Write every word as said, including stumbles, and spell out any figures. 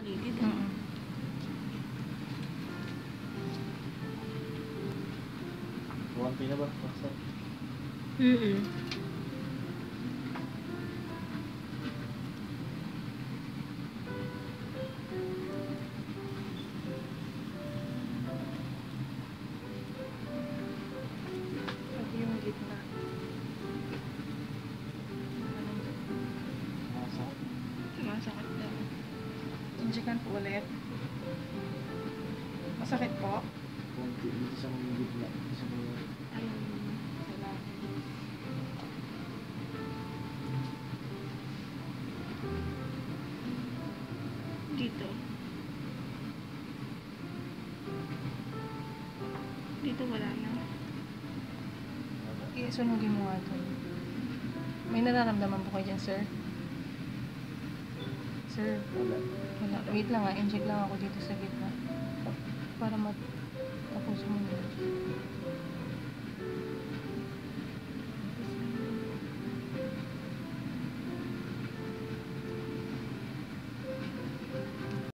paligid. Mm -mm. Konti na ba? Baksan? Mm -mm. Pati yung gitna. Masakit. Masakit daw. Injekan po ulit. Masakit po? Konti. Dito sa mga gitna. Sa mga... Ayun. Salamat. Dito. Dito wala na. Isunugin mo nga ito. May nararamdaman po kayo dyan, sir? Sir? Wala. Wala. Wait lang nga. Inject lang ako dito sa gitna. Para mat... Tapos mo yun.